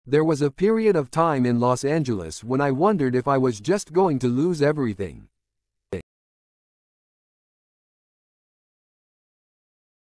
There was a period of time in Los Angeles when I wondered if I was just going to lose everything.